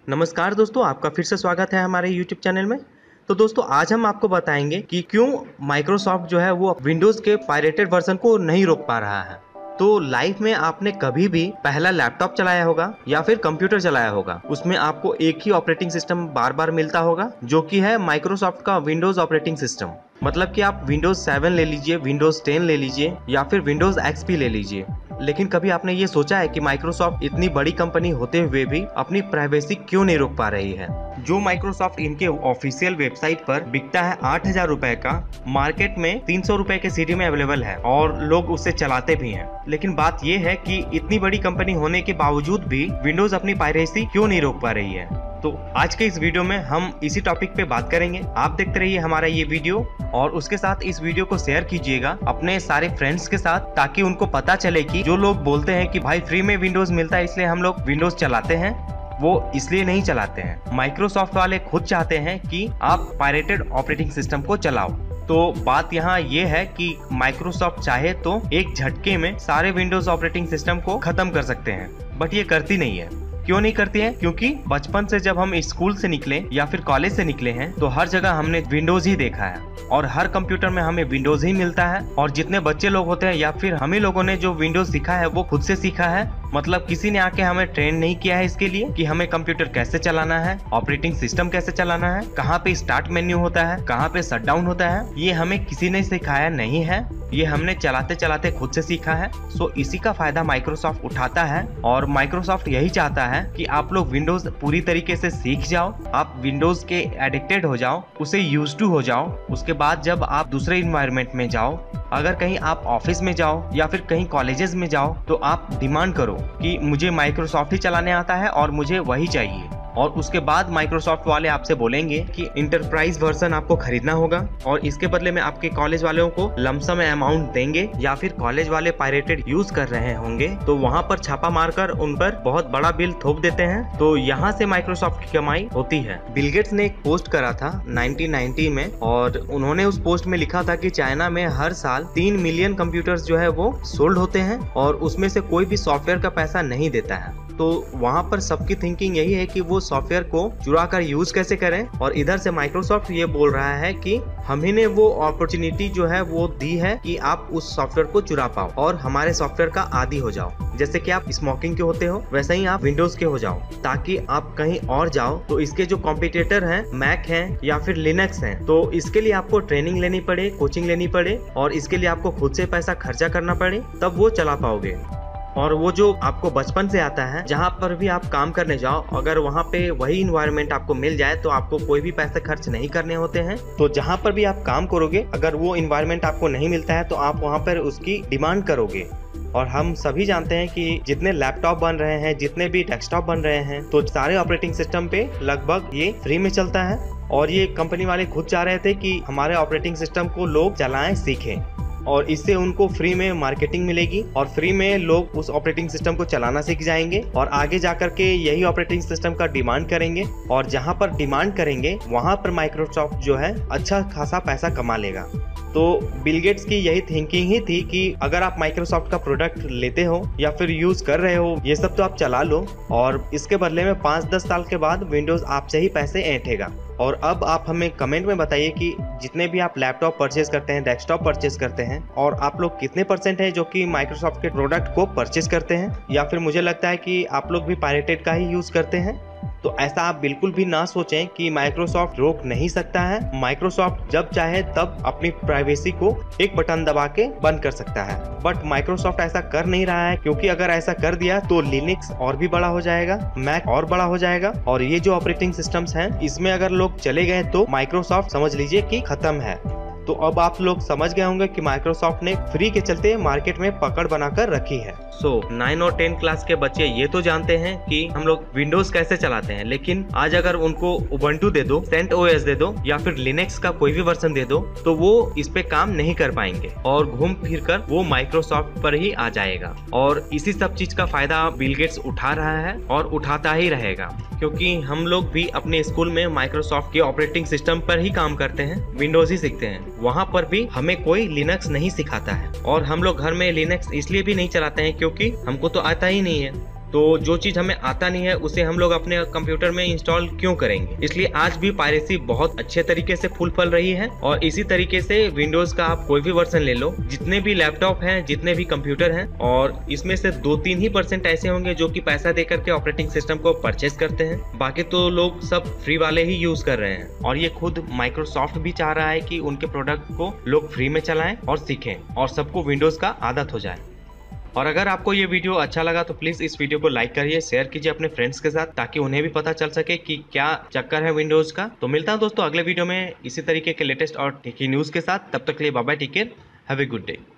नमस्कार दोस्तों, आपका फिर से स्वागत है हमारे YouTube चैनल में। तो दोस्तों आज हम आपको बताएंगे कि क्यों माइक्रोसॉफ्ट जो है वो विंडोज़ के पायरेटेड वर्जन को नहीं रोक पा रहा है। तो लाइफ में आपने कभी भी पहला लैपटॉप चलाया होगा या फिर कंप्यूटर चलाया होगा, उसमें आपको एक ही ऑपरेटिंग सिस्टम बार बार मिलता होगा जो कि है माइक्रोसॉफ्ट का विंडोज़ ऑपरेटिंग सिस्टम। मतलब कि आप विंडोज़ 7 ले लीजिए, विंडोज़ 10 ले लीजिए या फिर विंडोज़ XP ले लीजिए। लेकिन कभी आपने ये सोचा है कि माइक्रोसॉफ्ट इतनी बड़ी कंपनी होते हुए भी अपनी प्राइवेसी क्यों नहीं रोक पा रही है? जो माइक्रोसॉफ्ट इनके ऑफिशियल वेबसाइट पर बिकता है 8,000 रुपए का, मार्केट में 300 रुपए के सीडी में अवेलेबल है और लोग उससे चलाते भी हैं। लेकिन बात यह है कि इतनी बड़ी कंपनी होने के बावजूद भी विंडोज अपनी पायरेसी क्यों नहीं रोक पा रही है। तो आज के इस वीडियो में हम इसी टॉपिक पे बात करेंगे। आप देखते रहिए हमारा ये वीडियो और उसके साथ इस वीडियो को शेयर कीजिएगा अपने सारे फ्रेंड्स के साथ, ताकि उनको पता चले कि जो लोग बोलते हैं कि भाई फ्री में विंडोज मिलता है इसलिए हम लोग विंडोज चलाते हैं, वो इसलिए नहीं चलाते हैं। माइक्रोसॉफ्ट वाले खुद चाहते हैं कि आप पायरेटेड ऑपरेटिंग सिस्टम को चलाओ। तो बात यहाँ ये है कि माइक्रोसॉफ्ट चाहे तो एक झटके में सारे विंडोज ऑपरेटिंग सिस्टम को खत्म कर सकते हैं, बट ये करती नहीं है। क्यों नहीं करती है? क्योंकि बचपन से जब हम स्कूल से निकले या फिर कॉलेज से निकले हैं तो हर जगह हमने विंडोज ही देखा है और हर कंप्यूटर में हमें विंडोज ही मिलता है। और जितने बच्चे लोग होते हैं या फिर हम ही लोगों ने जो विंडोज सीखा है वो खुद से सीखा है। मतलब किसी ने आके हमें ट्रेन नहीं किया है इसके लिए कि हमें कंप्यूटर कैसे चलाना है, ऑपरेटिंग सिस्टम कैसे चलाना है, कहाँ पे स्टार्ट मेन्यू होता है, कहाँ पे शट डाउन होता है। ये हमें किसी ने सिखाया नहीं है, ये हमने चलाते चलाते खुद से सीखा है। सो इसी का फायदा माइक्रोसॉफ्ट उठाता है और माइक्रोसॉफ्ट यही चाहता है कि आप लोग विंडोज पूरी तरीके से सीख जाओ, आप विंडोज के एडिक्टेड हो जाओ, उसे यूज टू हो जाओ। उसके बाद जब आप दूसरे इन्वायरमेंट में जाओ, अगर कहीं आप ऑफिस में जाओ या फिर कहीं कॉलेजेस में जाओ, तो आप डिमांड करो कि मुझे माइक्रोसॉफ्ट ही चलाने आता है और मुझे वही चाहिए। और उसके बाद माइक्रोसॉफ्ट वाले आपसे बोलेंगे कि इंटरप्राइज वर्जन आपको खरीदना होगा और इसके बदले में आपके कॉलेज वालों को लमसम अमाउंट देंगे, या फिर कॉलेज वाले पायरेटेड यूज कर रहे होंगे तो वहां पर छापा मारकर उन पर बहुत बड़ा बिल थोप देते हैं। तो यहाँ से माइक्रोसॉफ्ट की कमाई होती है। बिल गेट्स ने एक पोस्ट करा था 1990 में और उन्होंने उस पोस्ट में लिखा था कि चाइना में हर साल 3 मिलियन कंप्यूटर्स जो है वो सोल्ड होते हैं और उसमें से कोई भी सॉफ्टवेयर का पैसा नहीं देता है। तो वहाँ पर सबकी थिंकिंग यही है कि वो सॉफ्टवेयर को चुरा कर यूज कैसे करें, और इधर से माइक्रोसॉफ्ट ये बोल रहा है कि हम ही ने वो अपॉर्चुनिटी जो है वो दी है कि आप उस सॉफ्टवेयर को चुरा पाओ और हमारे सॉफ्टवेयर का आदी हो जाओ। जैसे कि आप स्मोकिंग के होते हो वैसे ही आप विंडोज के हो जाओ, ताकि आप कहीं और जाओ तो इसके जो कॉम्पिटिटर हैं, मैक हैं या फिर लिनक्स हैं, तो इसके लिए आपको ट्रेनिंग लेनी पड़े, कोचिंग लेनी पड़े और इसके लिए आपको खुद से पैसा खर्चा करना पड़े, तब वो चला पाओगे। और वो जो आपको बचपन से आता है, जहाँ पर भी आप काम करने जाओ, अगर वहाँ पे वही इन्वायरमेंट आपको मिल जाए तो आपको कोई भी पैसे खर्च नहीं करने होते हैं। तो जहाँ पर भी आप काम करोगे, अगर वो इन्वायरमेंट आपको नहीं मिलता है तो आप वहाँ पर उसकी डिमांड करोगे। और हम सभी जानते हैं कि जितने लैपटॉप बन रहे हैं, जितने भी डेस्कटॉप बन रहे हैं, तो सारे ऑपरेटिंग सिस्टम पे लगभग ये फ्री में चलता है। और ये कंपनी वाले खुद चाह रहे थे कि हमारे ऑपरेटिंग सिस्टम को लोग चलाएं, सीखें, और इससे उनको फ्री में मार्केटिंग मिलेगी और फ्री में लोग उस ऑपरेटिंग सिस्टम को चलाना सीख जाएंगे और आगे जाकर के यही ऑपरेटिंग सिस्टम का डिमांड करेंगे। और जहां पर डिमांड करेंगे वहां पर माइक्रोसॉफ्ट जो है अच्छा खासा पैसा कमा लेगा। तो बिल गेट्स की यही थिंकिंग ही थी कि अगर आप माइक्रोसॉफ्ट का प्रोडक्ट लेते हो या फिर यूज कर रहे हो, ये सब तो आप चला लो और इसके बदले में 5-10 साल के बाद विंडोज आपसे ही पैसे ऐंठेगा। और अब आप हमें कमेंट में बताइए कि जितने भी आप लैपटॉप परचेज करते हैं, डेस्कटॉप परचेज करते हैं, और आप लोग कितने % है जो कि माइक्रोसॉफ्ट के प्रोडक्ट को परचेज करते हैं, या फिर मुझे लगता है कि आप लोग भी पायरेटेड का ही यूज करते हैं। तो ऐसा आप बिल्कुल भी ना सोचें कि माइक्रोसॉफ्ट रोक नहीं सकता है। माइक्रोसॉफ्ट जब चाहे तब अपनी प्राइवेसी को एक बटन दबा के बंद कर सकता है, बट माइक्रोसॉफ्ट ऐसा कर नहीं रहा है, क्योंकि अगर ऐसा कर दिया तो लिनक्स और भी बड़ा हो जाएगा, मैक और बड़ा हो जाएगा, और ये जो ऑपरेटिंग सिस्टम्स हैं इसमें अगर लोग चले गए तो माइक्रोसॉफ्ट समझ लीजिए कि खत्म है। तो अब आप लोग समझ गए होंगे कि माइक्रोसॉफ्ट ने फ्री के चलते मार्केट में पकड़ बनाकर रखी है। 9 और 10 क्लास के बच्चे ये तो जानते हैं कि हम लोग विंडोज कैसे चलाते हैं, लेकिन आज अगर उनको उबंटू दे दो, CentOS दे दो या फिर लिनक्स का कोई भी वर्जन दे दो, तो वो इस पे काम नहीं कर पाएंगे और घूम फिर कर वो माइक्रोसॉफ्ट पर ही आ जाएगा। और इसी सब चीज का फायदा बिल गेट्स उठा रहा है और उठाता ही रहेगा, क्योंकि हम लोग भी अपने स्कूल में माइक्रोसॉफ्ट के ऑपरेटिंग सिस्टम पर ही काम करते हैं, विंडोज ही सीखते हैं। वहाँ पर भी हमें कोई लिनक्स नहीं सिखाता है और हम लोग घर में लिनक्स इसलिए भी नहीं चलाते हैं क्योंकि हमको तो आता ही नहीं है। तो जो चीज हमें आता नहीं है उसे हम लोग अपने कंप्यूटर में इंस्टॉल क्यों करेंगे। इसलिए आज भी पायरेसी बहुत अच्छे तरीके से फुल फल रही है। और इसी तरीके से विंडोज का आप कोई भी वर्जन ले लो, जितने भी लैपटॉप हैं, जितने भी कंप्यूटर हैं, और इसमें से 2-3% ऐसे होंगे जो कि पैसा दे करके ऑपरेटिंग सिस्टम को परचेज करते हैं। बाकी तो लोग सब फ्री वाले ही यूज कर रहे हैं। और ये खुद माइक्रोसॉफ्ट भी चाह रहा है कि उनके प्रोडक्ट को लोग फ्री में चलाएं और सीखें और सबको विंडोज का आदत हो जाए। और अगर आपको ये वीडियो अच्छा लगा तो प्लीज इस वीडियो को लाइक करिए, शेयर कीजिए अपने फ्रेंड्स के साथ, ताकि उन्हें भी पता चल सके कि क्या चक्कर है विंडोज का। तो मिलता हूं दोस्तों अगले वीडियो में इसी तरीके के लेटेस्ट और टेकी न्यूज के साथ। तब तक के लिए bye bye, take care, have a good day.